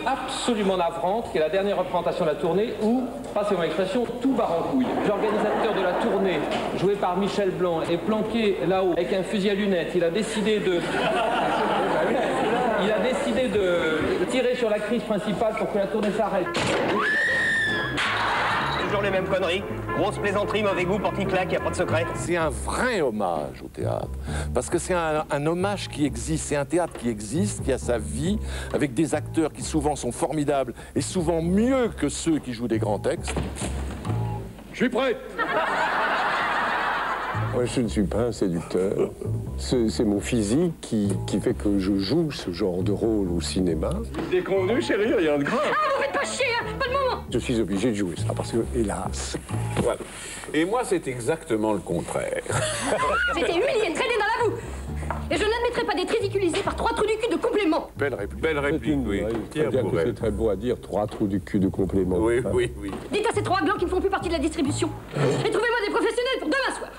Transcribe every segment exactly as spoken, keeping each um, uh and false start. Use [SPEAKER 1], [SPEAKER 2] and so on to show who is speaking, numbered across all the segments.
[SPEAKER 1] absolument navrante, qui est la dernière représentation de la tournée, où, passez-moi l'expression, tout part en couille. L'organisateur de la tournée, joué par Michel Blanc, est planqué là-haut avec un fusil à lunettes. Il a décidé de... Il a décidé de tirer sur l'actrice principale pour que la tournée s'arrête.
[SPEAKER 2] Toujours les mêmes conneries. Grosse plaisanterie, mauvais goût, porte-claque, il n'y a pas de secret.
[SPEAKER 3] C'est un vrai hommage au théâtre. Parce que c'est un, un hommage qui existe. C'est un théâtre qui existe, qui a sa vie, avec des acteurs qui souvent sont formidables et souvent mieux que ceux qui jouent des grands textes. Je suis prêt.
[SPEAKER 4] Moi, je ne suis pas un séducteur. C'est mon physique qui, qui fait que je joue ce genre de rôle au cinéma.
[SPEAKER 5] Déconvenu, chérie, rien de grave.
[SPEAKER 6] Ah, vous faites pas chier, hein, pas de moment.
[SPEAKER 4] Je suis obligé de jouer ça, parce que, hélas...
[SPEAKER 3] Voilà. Et moi, c'est exactement le contraire.
[SPEAKER 6] J'étais humilié, traîné dans la boue. Et je n'admettrai pas d'être ridiculisé par trois trous du cul de complément.
[SPEAKER 3] Belle réplique. Belle réplique, oui.
[SPEAKER 4] C'est très beau à dire, trois trous du cul de complément.
[SPEAKER 3] Oui, oui, oui.
[SPEAKER 6] Dites à ces trois glands qui ne font plus partie de la distribution. Et trouvez-moi des professionnels pour demain soir.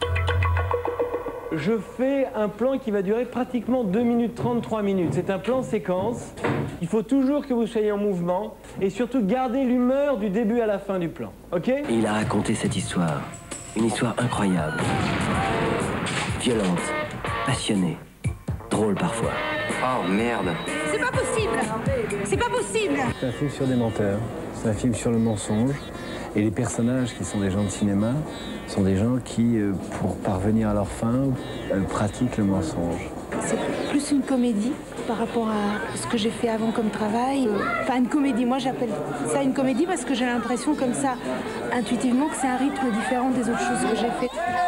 [SPEAKER 7] Je fais un plan qui va durer pratiquement deux minutes trente, trois minutes. C'est un plan séquence. Il faut toujours que vous soyez en mouvement et surtout garder l'humeur du début à la fin du plan. OK?
[SPEAKER 8] Il a raconté cette histoire. Une histoire incroyable. Violente, passionnée, drôle parfois.
[SPEAKER 9] Oh merde.
[SPEAKER 6] C'est pas possible. C'est pas possible.
[SPEAKER 10] C'est un film sur des menteurs. C'est un film sur le mensonge. Et les personnages qui sont des gens de cinéma sont des gens qui, euh, pour parvenir à leur fin, euh, pratiquent le mensonge.
[SPEAKER 11] C'est plus une comédie par rapport à ce que j'ai fait avant comme travail. Enfin, une comédie, moi j'appelle ça une comédie parce que j'ai l'impression comme ça, intuitivement, que c'est un rythme différent des autres choses que j'ai fait.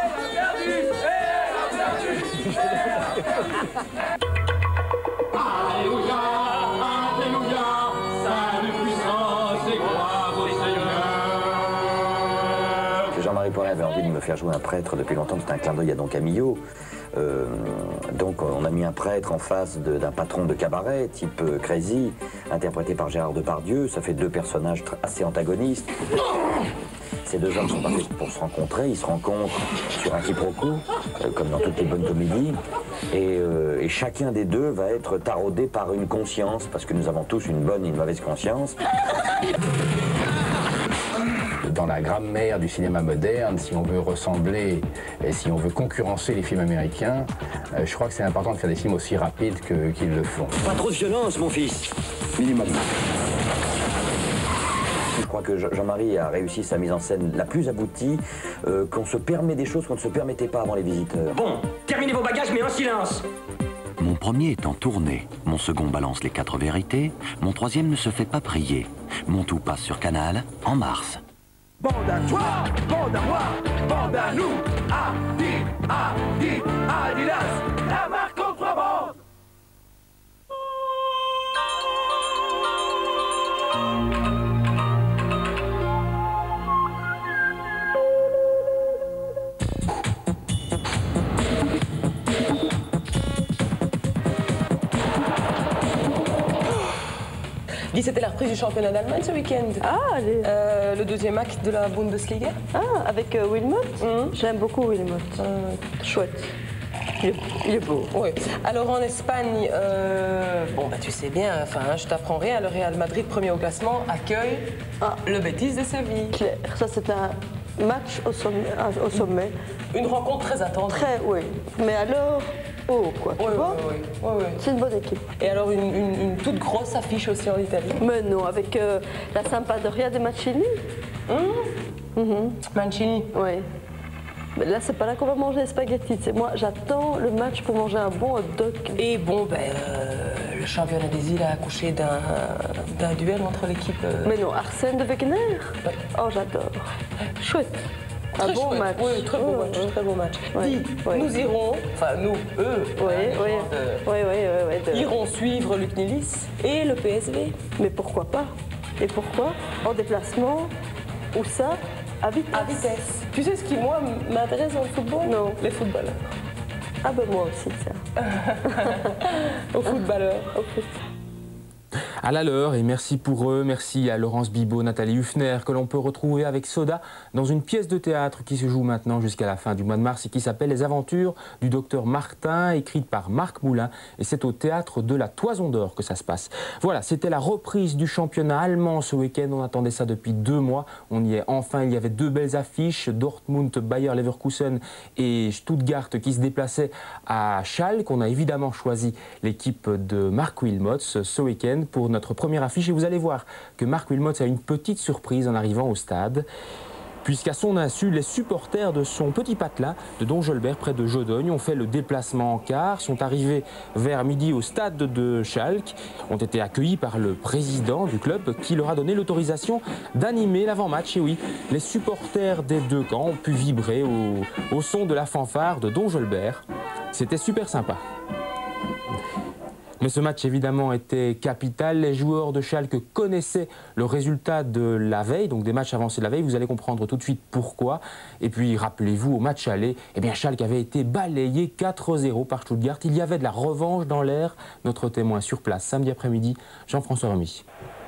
[SPEAKER 12] Jean-Marie Poiret avait envie de me faire jouer un prêtre depuis longtemps, c'était un clin d'œil à Don Camillo. Euh, donc on a mis un prêtre en face d'un patron de cabaret, type euh, Crazy, interprété par Gérard Depardieu. Ça fait deux personnages assez antagonistes. Ces deux hommes sont partis pour se rencontrer, ils se rencontrent sur un quiproquo, euh, comme dans toutes les bonnes comédies. Et, euh, et chacun des deux va être taraudé par une conscience, parce que nous avons tous une bonne et une mauvaise conscience.
[SPEAKER 13] Dans la grammaire du cinéma moderne, si on veut ressembler et si on veut concurrencer les films américains, euh, je crois que c'est important de faire des films aussi rapides que, qu'ils le font.
[SPEAKER 12] Pas trop de violence, mon fils.
[SPEAKER 13] Minimum.
[SPEAKER 12] Je crois que Jean-Marie a réussi sa mise en scène la plus aboutie, euh, qu'on se permet des choses qu'on ne se permettait pas avant les visiteurs.
[SPEAKER 2] Bon, terminez vos bagages, mais en silence.
[SPEAKER 14] Mon premier est en tournée, mon second balance les quatre vérités, mon troisième ne se fait pas prier. Mon tout passe sur Canal en mars.
[SPEAKER 5] Bande à toi, bande à moi, bande à nous, Adi, Adi, Adidas, la marque contrebande.
[SPEAKER 15] Guy, c'était la reprise du championnat d'Allemagne ce week-end.
[SPEAKER 16] Ah, allez.
[SPEAKER 15] Euh, le deuxième acte de la Bundesliga.
[SPEAKER 16] Ah, avec euh, Wilmot.
[SPEAKER 15] Mmh.
[SPEAKER 16] J'aime beaucoup Wilmot.
[SPEAKER 15] Euh,
[SPEAKER 16] Chouette. Il est, il est beau.
[SPEAKER 15] Oui. Alors en Espagne, euh, bon bah tu sais bien, enfin hein, je t'apprends rien, le Real Madrid, premier au classement, accueille ah. le Betis de Séville.
[SPEAKER 16] Claire, ça c'est un match au sommet, au sommet.
[SPEAKER 15] Une rencontre très attendue.
[SPEAKER 16] Très, oui. Mais alors, oh quoi, tu
[SPEAKER 15] oui,
[SPEAKER 16] vois
[SPEAKER 15] oui, oui, oui.
[SPEAKER 16] C'est une bonne équipe.
[SPEAKER 15] Et alors une, une, une toute grosse affiche aussi en Italie.
[SPEAKER 16] Mais non, avec euh, la Sampdoria de Mancini.
[SPEAKER 15] Mmh. Mmh. Mancini.
[SPEAKER 16] Oui. Mais là, c'est pas là qu'on va manger les spaghettis. Moi, j'attends le match pour manger un bon hot dog.
[SPEAKER 15] Et bon, ben, euh, le championnat des îles a accouché d'un duel entre l'équipe... Euh...
[SPEAKER 16] Mais non, Arsène de Wegener.
[SPEAKER 15] Ouais.
[SPEAKER 16] Oh, j'adore. Chouette.
[SPEAKER 15] Très
[SPEAKER 16] un bon
[SPEAKER 15] chouette.
[SPEAKER 16] match.
[SPEAKER 15] Oui, très beau
[SPEAKER 16] oh,
[SPEAKER 15] match,
[SPEAKER 16] ouais.
[SPEAKER 15] très beau match.
[SPEAKER 16] Ouais.
[SPEAKER 15] Dis,
[SPEAKER 16] ouais.
[SPEAKER 15] nous irons, enfin nous, eux,
[SPEAKER 16] oui,
[SPEAKER 15] hein,
[SPEAKER 16] oui.
[SPEAKER 15] De,
[SPEAKER 16] oui, oui, oui, oui, de...
[SPEAKER 15] iront suivre Luc Nilis et le P S V.
[SPEAKER 16] Mais pourquoi pas? Et pourquoi? En déplacement, où ça? À vitesse.
[SPEAKER 15] À vitesse. Tu sais ce qui, moi, m'intéresse dans le football?
[SPEAKER 16] Non.
[SPEAKER 15] Les footballeurs.
[SPEAKER 16] Ah ben moi aussi, ça.
[SPEAKER 15] Aux footballeurs.
[SPEAKER 16] Au foot.
[SPEAKER 9] à la leur. Et merci pour eux, merci à Laurence Bibot, Nathalie Huffner, que l'on peut retrouver avec Soda dans une pièce de théâtre qui se joue maintenant jusqu'à la fin du mois de mars et qui s'appelle Les Aventures du docteur Martin, écrite par Marc Moulin. Et c'est au théâtre de la Toison d'Or que ça se passe. Voilà, c'était la reprise du championnat allemand ce week-end. On attendait ça depuis deux mois. On y est enfin. Il y avait deux belles affiches, Dortmund, Bayer Leverkusen et Stuttgart qui se déplaçaient à Schalke. On a évidemment choisi l'équipe de Marc Wilmots ce week-end pour notre première affiche. Et vous allez voir que Marc Wilmots a une petite surprise en arrivant au stade, puisqu'à son insu, les supporters de son petit patelin de Dongelbert, près de Jodogne, ont fait le déplacement en car, sont arrivés vers midi au stade de Schalke, ont été accueillis par le président du club qui leur a donné l'autorisation d'animer l'avant-match. Et oui, les supporters des deux camps ont pu vibrer au, au son de la fanfare de Dongelbert. C'était super sympa. Mais ce match évidemment était capital. Les joueurs de Schalke connaissaient le résultat de la veille, donc des matchs avancés de la veille. Vous allez comprendre tout de suite pourquoi. Et puis rappelez-vous, au match aller, eh bien Schalke avait été balayé quatre zéro par Stuttgart. Il y avait de la revanche dans l'air. Notre témoin sur place samedi après-midi, Jean-François Remy.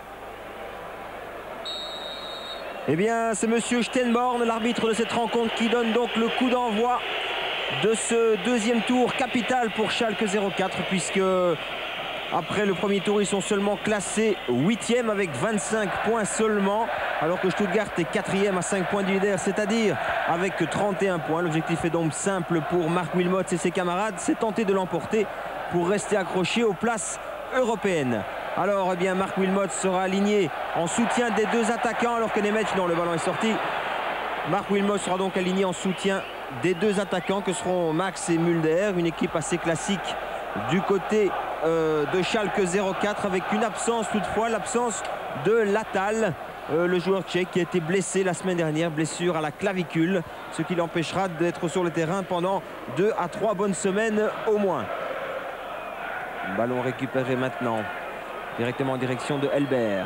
[SPEAKER 17] Eh bien, c'est Monsieur Stenborn, l'arbitre de cette rencontre, qui donne donc le coup d'envoi de ce deuxième tour capital pour Schalke zéro quatre, puisque après le premier tour, ils sont seulement classés huitième avec vingt-cinq points seulement, alors que Stuttgart est quatrième à cinq points du leader, c'est-à-dire avec trente et un points. L'objectif est donc simple pour Marc Wilmots et ses camarades, c'est tenter de l'emporter pour rester accroché aux places européennes. Alors, eh bien, Marc Wilmots sera aligné en soutien des deux attaquants, alors que Nemec, non, le ballon est sorti. Marc Wilmots sera donc aligné en soutien des deux attaquants que seront Max et Mulder, une équipe assez classique du côté euh, de Schalke zéro quatre, avec une absence toutefois, l'absence de Latal, euh, le joueur tchèque qui a été blessé la semaine dernière, blessure à la clavicule, ce qui l'empêchera d'être sur le terrain pendant deux à trois bonnes semaines au moins. Ballon récupéré maintenant, directement en direction de Elbert.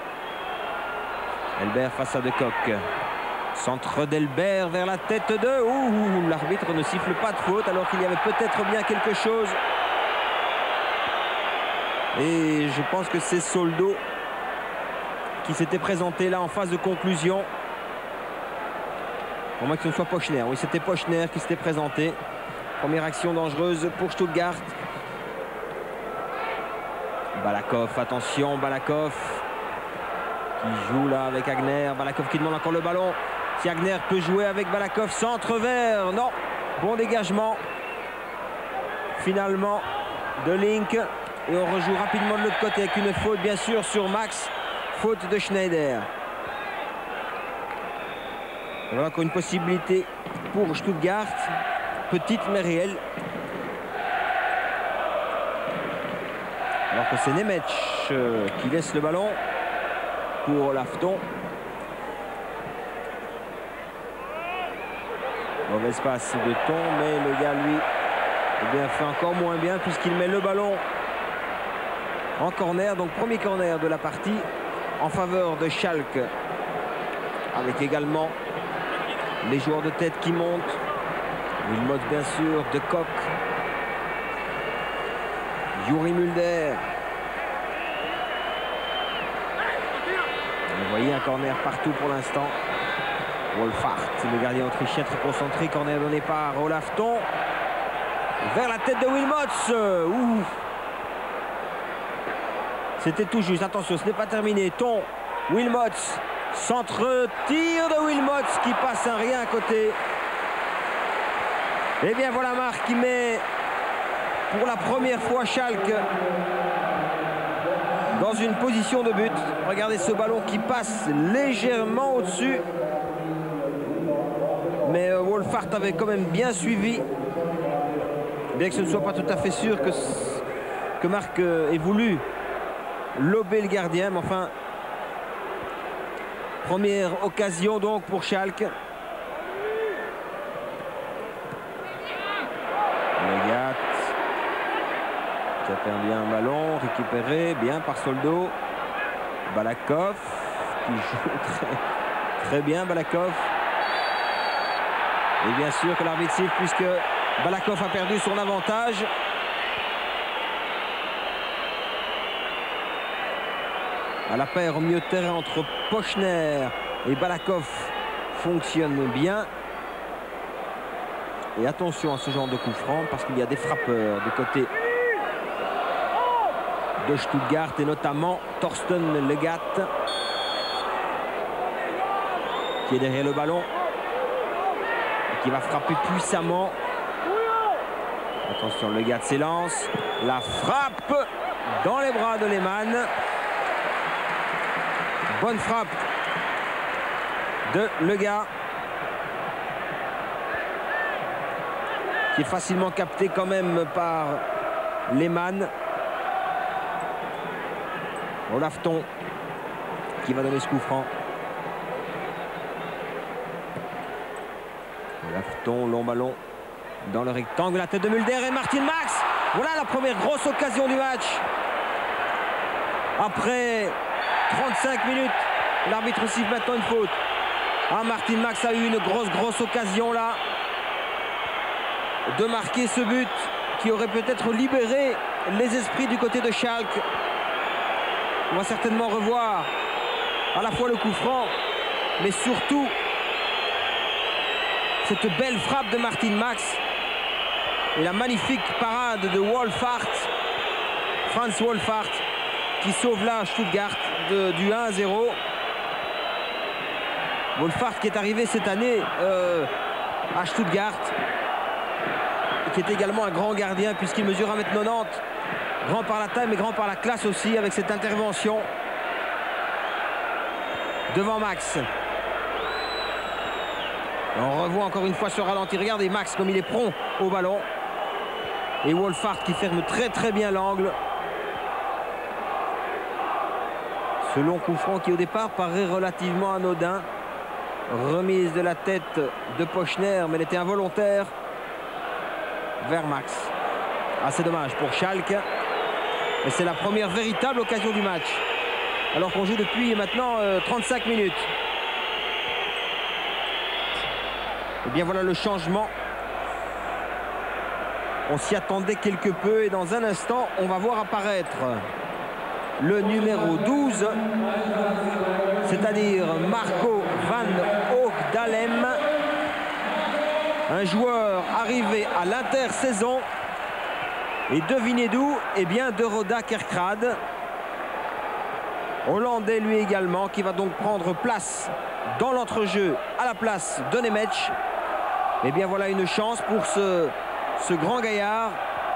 [SPEAKER 17] Elbert face à De Kock. Centre d'Elbert vers la tête de... Ouh, l'arbitre ne siffle pas de faute alors qu'il y avait peut-être bien quelque chose. Et je pense que c'est Soldo qui s'était présenté là en phase de conclusion. Pour moi que ce ne soit Pochner. Oui, c'était Pochner qui s'était présenté. Première action dangereuse pour Stuttgart. Balakov, attention, Balakov qui joue là avec Agner. Balakov qui demande encore le ballon. Si Agner peut jouer avec Balakov, centre vers, non, bon dégagement finalement de Link, et on rejoue rapidement de l'autre côté avec une faute bien sûr sur Max, faute de Schneider. Voilà encore une possibilité pour Stuttgart, petite mais réelle, alors que c'est Nemec euh, qui laisse le ballon pour Lafton. Mauvaise passe de Ton, mais le gars, lui, eh bien, fait encore moins bien puisqu'il met le ballon en corner. Donc, premier corner de la partie en faveur de Schalke. Avec également les joueurs de tête qui montent. Wilmots, bien sûr, De Kock. Yuri Mulder. Vous voyez un corner partout pour l'instant. Wolfhard, le gardien autrichien très concentré, corner donné par Olafton vers la tête de Wilmots. C'était tout juste, attention, ce n'est pas terminé. Ton, Wilmots, centre, tir de Wilmots qui passe un rien à côté. Et bien voilà Marc qui met pour la première fois Schalke dans une position de but. Regardez ce ballon qui passe légèrement au-dessus. Mais euh, Wolfhard avait quand même bien suivi. Bien que ce ne soit pas tout à fait sûr que, que Marc euh, ait voulu lober le gardien. Mais enfin, première occasion donc pour Schalke. Legat qui a perdu un ballon, récupéré bien par Soldo. Balakov qui joue très, très bien, Balakov. Et bien sûr que l'arbitre siffle puisque Balakov a perdu son avantage. à la paire au milieu de terrain entre Pochner et Balakov fonctionne bien. Et attention à ce genre de coup franc parce qu'il y a des frappeurs du côté de Stuttgart et notamment Thorsten Legat qui est derrière le ballon et qui va frapper puissamment. Attention, Legat s'élance, la frappe dans les bras de Lehmann. Bonne frappe de Legat qui est facilement capté quand même par Lehmann. Olafton qui va donner ce coup franc. Olafton, long ballon dans le rectangle, la tête de Mulder et Martin Max. Voilà la première grosse occasion du match. Après trente-cinq minutes, l'arbitre siffle maintenant une faute. Ah, Martin Max a eu une grosse, grosse occasion là de marquer ce but qui aurait peut-être libéré les esprits du côté de Schalke. On va certainement revoir à la fois le coup franc, mais surtout cette belle frappe de Martin Max et la magnifique parade de Wohlfahrt, Franz Wohlfahrt, qui sauve là Stuttgart de, du un à zéro. Wohlfahrt qui est arrivé cette année euh, à Stuttgart, et qui est également un grand gardien puisqu'il mesure un mètre quatre-vingt-dix. Grand par la taille mais grand par la classe aussi avec cette intervention devant Max. Et on revoit encore une fois ce ralenti. Regardez Max comme il est prompt au ballon. Et Wohlfahrt qui ferme très très bien l'angle. Ce long coup franc qui au départ paraît relativement anodin. Remise de la tête de Pochner mais elle était involontaire vers Max. Ah, c'est dommage pour Schalke. Et c'est la première véritable occasion du match. Alors qu'on joue depuis maintenant euh, trente-cinq minutes. Et bien voilà le changement. On s'y attendait quelque peu et dans un instant, on va voir apparaître le numéro douze, c'est-à-dire Marco van Hoogdalem, un joueur arrivé à l'intersaison. Et devinez d'où? Eh bien de Roda Kerkrade. Hollandais lui également, qui va donc prendre place dans l'entrejeu à la place de Nemec. Eh bien voilà une chance pour ce, ce grand gaillard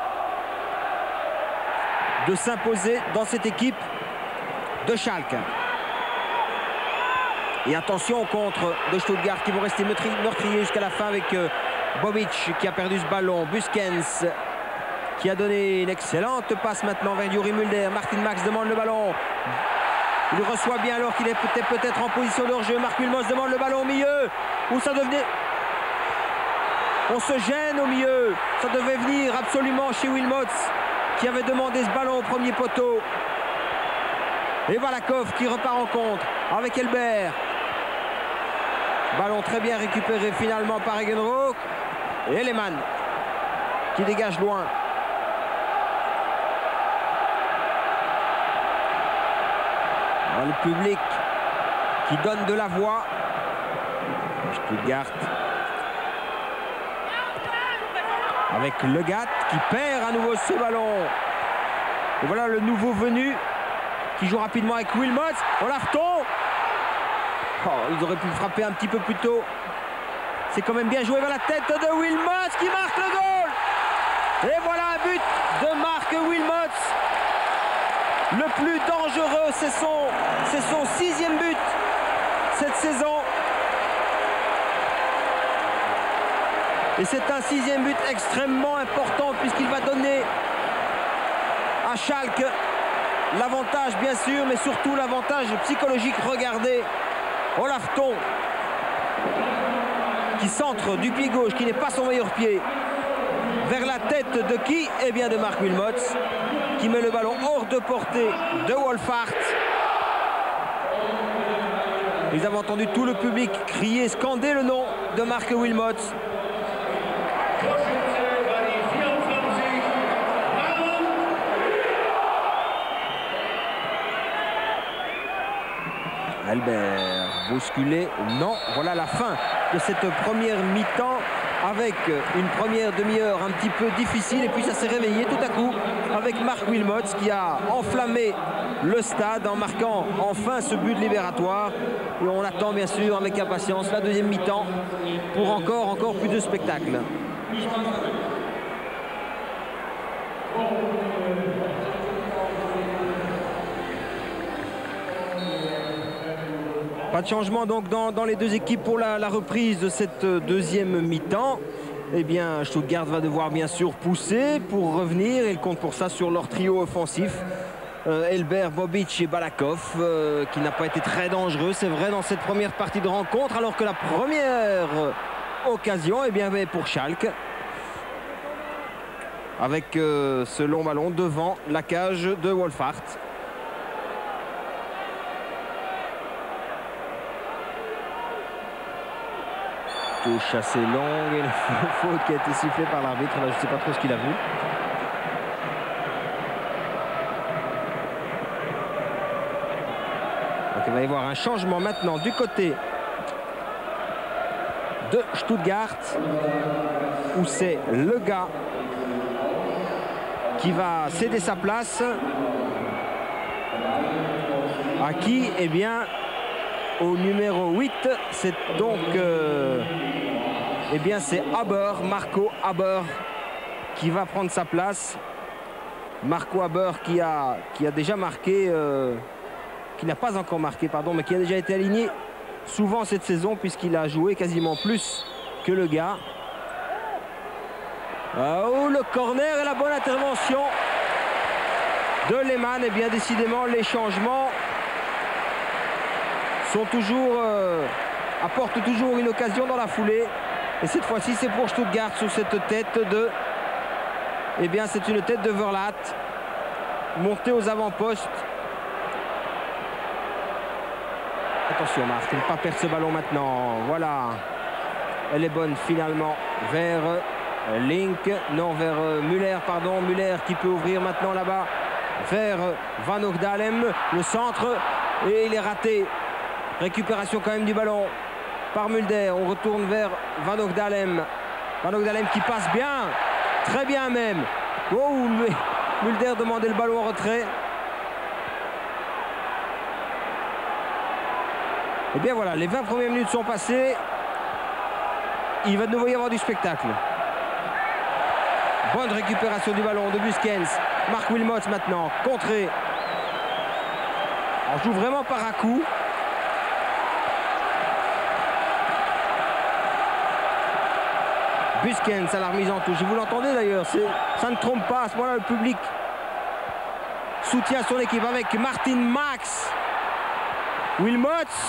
[SPEAKER 17] de s'imposer dans cette équipe de Schalke. Et attention au contre de Stuttgart qui vont rester meurtriers jusqu'à la fin avec euh, Bobic qui a perdu ce ballon. Buskens qui a donné une excellente passe maintenant vers Yuri Mulder. Martin Max demande le ballon. Il le reçoit bien alors qu'il est peut-être peut-être en position de hors-jeu. Marc Wilmots demande le ballon au milieu. Où ça devenait... On se gêne au milieu. Ça devait venir absolument chez Wilmots qui avait demandé ce ballon au premier poteau. Et Balakov qui repart en contre avec Elbert. Ballon très bien récupéré finalement par Egenroth. Et Lehmann qui dégage loin. Le public qui donne de la voix. Stuttgart avec Legat qui perd à nouveau ce ballon. Et voilà le nouveau venu qui joue rapidement avec Wilmots. Olafton. Oh, ils auraient pu le frapper un petit peu plus tôt. C'est quand même bien joué vers la tête de Wilmots qui marque le goal. Et voilà un but de Marc Wilmots. Le plus dangereux, c'est son, c'est son sixième but cette saison. Et c'est un sixième but extrêmement important puisqu'il va donner à Schalke l'avantage bien sûr, mais surtout l'avantage psychologique. Regardez Olafton qui centre du pied gauche, qui n'est pas son meilleur pied, vers la tête de qui? Eh bien de Marc Wilmots, qui met le ballon hors de portée de Wohlfahrt. Ils avaient entendu tout le public crier, scander le nom de Marc Wilmots. Elbert, bousculé, non. Voilà la fin de cette première mi-temps avec une première demi-heure un petit peu difficile et puis ça s'est réveillé tout à coup avec Marc Wilmots qui a enflammé le stade en marquant enfin ce but libératoire. Et on attend bien sûr avec impatience la deuxième mi-temps pour encore, encore plus de spectacle. Pas de changement donc dans, dans les deux équipes pour la, la reprise de cette deuxième mi-temps. Eh bien, Stuttgart va devoir bien sûr pousser pour revenir. Il compte pour ça sur leur trio offensif. Euh, Elbert, Bobic et Balakov, euh, qui n'a pas été très dangereux, c'est vrai, dans cette première partie de rencontre, alors que la première occasion, eh bien, pour Schalke. Avec euh, ce long ballon devant la cage de Wolfhard. Touche assez longue et la faute qui a été sifflée par l'arbitre. Là, je ne sais pas trop ce qu'il a vu. Donc, il va y avoir un changement maintenant du côté de Stuttgart, où c'est le gars qui va céder sa place. À qui? Eh bien, au numéro huit, c'est donc euh, eh bien c'est Haber, Marco Haber qui va prendre sa place. Marco Haber qui a, qui a déjà marqué, euh, qui n'a pas encore marqué, pardon, mais qui a déjà été aligné souvent cette saison puisqu'il a joué quasiment plus que le gars. Oh, le corner et la bonne intervention de Lehmann. Et bien décidément les changements sont toujours, euh, apportent toujours une occasion dans la foulée. Et cette fois-ci, c'est pour Stuttgart sur cette tête de... Eh bien, c'est une tête de Verlat. Montée aux avant-postes. Attention, Marc, il ne pas perdre ce ballon maintenant. Voilà. Elle est bonne finalement vers Link. Non, vers Müller, pardon. Müller qui peut ouvrir maintenant là-bas vers Van Ogdalem. Le centre. Et il est raté. Récupération quand même du ballon par Mulder. On retourne vers Van Ogdalem. Van Ogdalem qui passe bien. Très bien même. Oh, Mulder demandait le ballon en retrait. Et bien voilà, les vingt premières minutes sont passées. Il va de nouveau y avoir du spectacle. Bonne récupération du ballon de Buskens. Marc Wilmots maintenant, contré. On joue vraiment par à coup. Buskens à la remise en touche. Et vous l'entendez d'ailleurs, ça ne trompe pas. À ce moment-là, le public soutient son équipe avec Martin Max. Wilmots.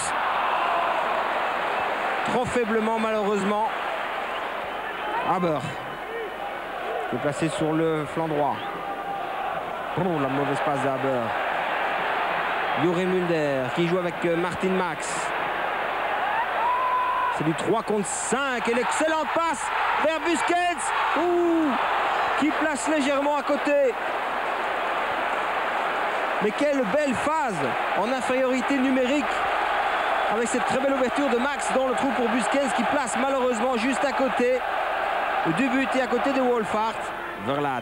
[SPEAKER 17] Trop faiblement, malheureusement. Haber. Qui est placé sur le flanc droit. Oh, la mauvaise passe d'Haber. Jure Mulder qui joue avec Martin Max. C'est du trois contre cinq. Et l'excellente passe vers Buskens. Ouh, qui place légèrement à côté. Mais quelle belle phase en infériorité numérique. Avec cette très belle ouverture de Max dans le trou pour Buskens qui place malheureusement juste à côté du but et à côté de Wolfhard. Verlat.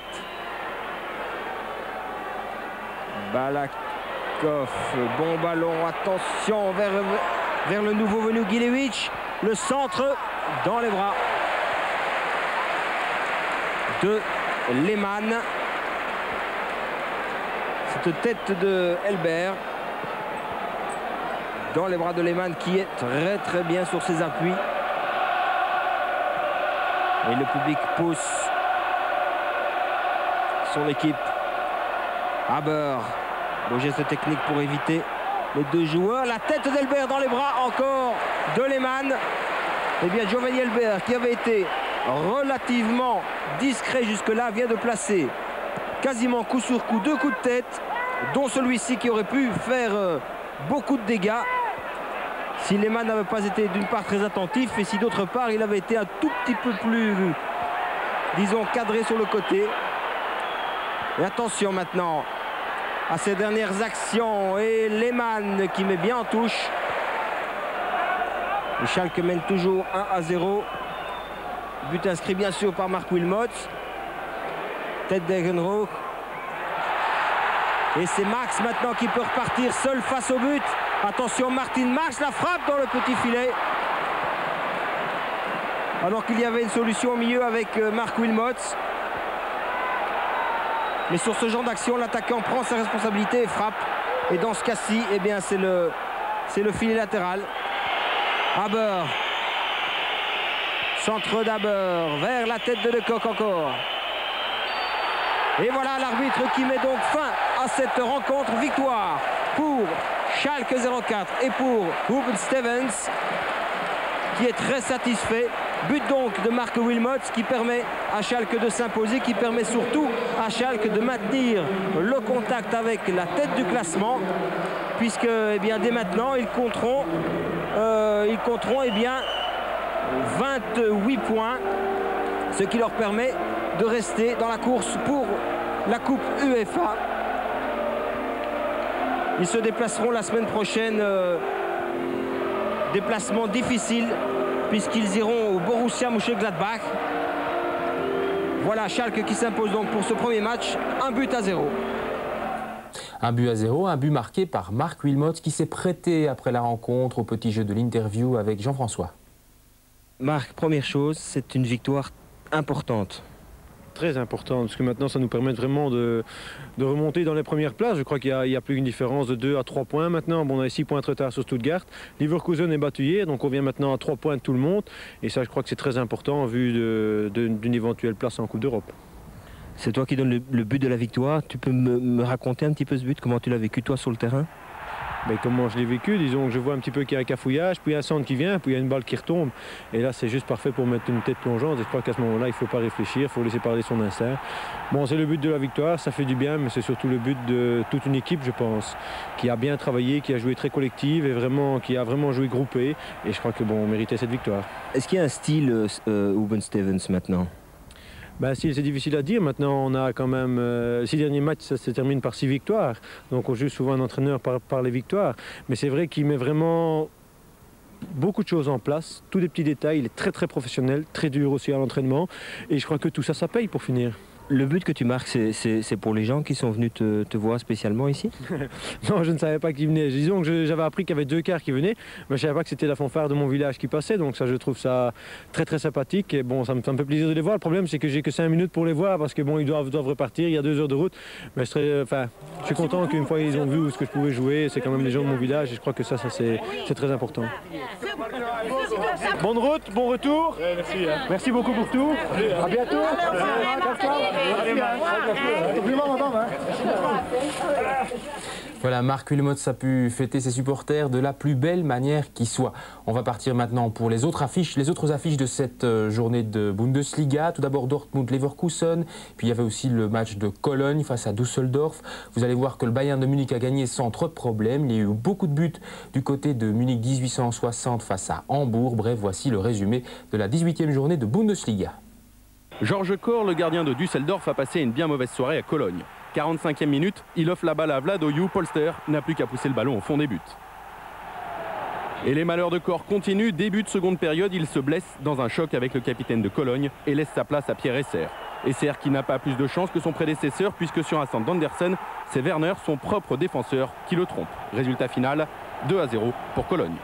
[SPEAKER 17] Balakov. Bon ballon. Attention vers, vers le nouveau venu Gilewicz. Le centre dans les bras de Lehmann. Cette tête de Elbert dans les bras de Lehmann qui est très très bien sur ses appuis. Et le public pousse son équipe. Haber, beau geste technique pour éviter les deux joueurs. La tête d'Elbert dans les bras encore de Lehmann. Et bien Giovanni Elbert qui avait été relativement discret jusque-là vient de placer quasiment coup sur coup deux coups de tête, dont celui-ci qui aurait pu faire beaucoup de dégâts si Lehmann n'avait pas été d'une part très attentif et si d'autre part il avait été un tout petit peu plus, disons, cadré sur le côté. Et attention maintenant à ces dernières actions et Lehmann qui met bien en touche Schalke mène toujours un à zéro. But inscrit bien sûr par Mark Wilmots. Tête d'Egenroth. Et c'est Max maintenant qui peut repartir seul face au but. Attention, Martin Max, la frappe dans le petit filet. Alors qu'il y avait une solution au milieu avec Mark Wilmots. Mais sur ce genre d'action, l'attaquant prend ses responsabilités et frappe. Et dans ce cas-ci, eh bien, c'est le, c'est le filet latéral. Haber. Centre d'Haber vers la tête de Lecoq encore. Et voilà l'arbitre qui met donc fin à cette rencontre. Victoire pour Schalke zéro quatre et pour Ruben Stevens qui est très satisfait. But donc de Mark Wilmots qui permet à Schalke de s'imposer, qui permet surtout à Schalke de maintenir le contact avec la tête du classement, puisque eh bien, dès maintenant ils compteront, euh, ils compteront eh bien, vingt-huit points, ce qui leur permet de rester dans la course pour la Coupe UEFA. Ils se déplaceront la semaine prochaine, euh, déplacement difficile, puisqu'ils iront au Borussia Mönchengladbach. Voilà Schalke qui s'impose donc pour ce premier match, un but à zéro.
[SPEAKER 9] Un but à zéro, un but marqué par Mark Wilmots qui s'est prêté après la rencontre au petit jeu de l'interview avec Jean-François.
[SPEAKER 17] Marc, première chose, c'est une victoire importante.
[SPEAKER 18] Très important, parce que maintenant ça nous permet vraiment de, de remonter dans les premières places. Je crois qu'il n'y a, a plus une différence de deux à trois points maintenant. Bon, on a six points de retard sur Stuttgart. Leverkusen est battu hier, donc on vient maintenant à trois points de tout le monde. Et ça, je crois que c'est très important en vue d'une éventuelle place en Coupe d'Europe.
[SPEAKER 17] C'est toi qui donnes le, le but de la victoire. Tu peux me, me raconter un petit peu ce but, comment tu l'as vécu toi sur le terrain?
[SPEAKER 18] Ben, comment je l'ai vécu, disons que je vois un petit peu qu'il y a un cafouillage, puis il y a un centre qui vient, puis il y a une balle qui retombe. Et là, c'est juste parfait pour mettre une tête plongeante. Et je crois qu'à ce moment-là, il ne faut pas réfléchir, il faut laisser parler son instinct. Bon, c'est le but de la victoire, ça fait du bien, mais c'est surtout le but de toute une équipe, je pense, qui a bien travaillé, qui a joué très collective et vraiment, qui a vraiment joué groupé. Et je crois que bon, on méritait cette victoire.
[SPEAKER 17] Est-ce qu'il y a un style euh, Ruben Stevens maintenant?
[SPEAKER 18] Ben, si, c'est difficile à dire. Maintenant, on a quand même euh, six derniers matchs, ça se termine par six victoires. Donc, on juge souvent un entraîneur par, par les victoires. Mais c'est vrai qu'il met vraiment beaucoup de choses en place, tous les petits détails. Il est très, très professionnel, très dur aussi à l'entraînement. Et je crois que tout ça, ça paye pour finir.
[SPEAKER 17] Le but que tu marques, c'est pour les gens qui sont venus te, te voir spécialement ici?
[SPEAKER 18] Non, je ne savais pas qu'ils venaient. Disons que j'avais appris qu'il y avait deux cars qui venaient, mais je ne savais pas que c'était la fanfare de mon village qui passait. Donc ça, je trouve ça très très sympathique. Et bon, ça me, ça me fait plaisir de les voir. Le problème, c'est que j'ai que cinq minutes pour les voir parce que bon, ils doivent, doivent repartir. Il y a deux heures de route. Mais je, serais, enfin, je suis content qu'une fois ils ont vu ce que je pouvais jouer. C'est quand même les gens de mon village et je crois que ça, ça c'est très important.
[SPEAKER 5] Bonne route, bon retour. Ouais, merci, hein. Merci beaucoup pour tout. À bientôt.
[SPEAKER 9] Voilà, Mark Wilmots a pu fêter ses supporters de la plus belle manière qui soit. On va partir maintenant pour les autres affiches, les autres affiches de cette journée de Bundesliga. Tout d'abord Dortmund-Leverkusen, puis il y avait aussi le match de Cologne face à Düsseldorf. Vous allez voir que le Bayern de Munich a gagné sans trop de problèmes. Il y a eu beaucoup de buts du côté de Munich dix-huit cent soixante face à Hambourg. Bref, voici le résumé de la dix-huitième journée de Bundesliga.
[SPEAKER 19] Georges Kor, le gardien de Düsseldorf, a passé une bien mauvaise soirée à Cologne. quarante-cinquième minute, il offre la balle à Vlado Ju. Polster n'a plus qu'à pousser le ballon au fond des buts. Et les malheurs de Kor continuent. Début de seconde période, il se blesse dans un choc avec le capitaine de Cologne et laisse sa place à Pierre Esser. Esser qui n'a pas plus de chance que son prédécesseur puisque sur un centre d'Andersen, c'est Werner, son propre défenseur, qui le trompe. Résultat final, deux à zéro pour Cologne.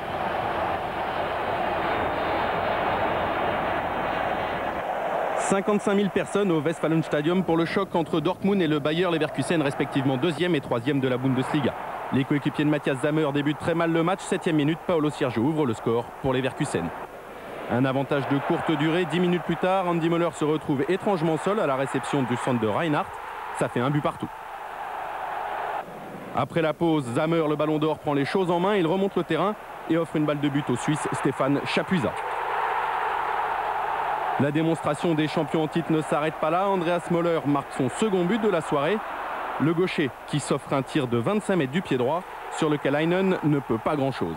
[SPEAKER 19] cinquante-cinq mille personnes au Westfalenstadion pour le choc entre Dortmund et le Bayer Leverkusen, respectivement deuxième et troisième de la Bundesliga. Les coéquipiers de Matthias Sammer débutent très mal le match. septième minute, Paolo Siergio ouvre le score pour Leverkusen. Un avantage de courte durée. dix minutes plus tard, Andy Möller se retrouve étrangement seul à la réception du centre de Reinhardt. Ça fait un but partout. Après la pause, Sammer, le ballon d'or, prend les choses en main. Il remonte le terrain et offre une balle de but au Suisse Stéphane Chapuisat. La démonstration des champions en titre ne s'arrête pas là. Andreas Möller marque son second but de la soirée. Le gaucher qui s'offre un tir de vingt-cinq mètres du pied droit sur lequel Heinen ne peut pas grand-chose.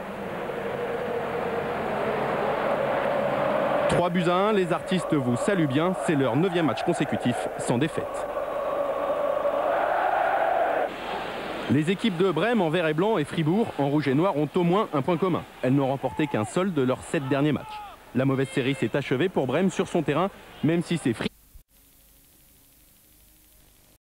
[SPEAKER 19] trois buts à un, les artistes vous saluent bien. C'est leur neuvième match consécutif sans défaite. Les équipes de Brême en vert et blanc et Fribourg en rouge et noir ont au moins un point commun. Elles n'ont remporté qu'un seul de leurs sept derniers matchs. La mauvaise série s'est achevée pour Brême sur son terrain, même si c'est Fribourg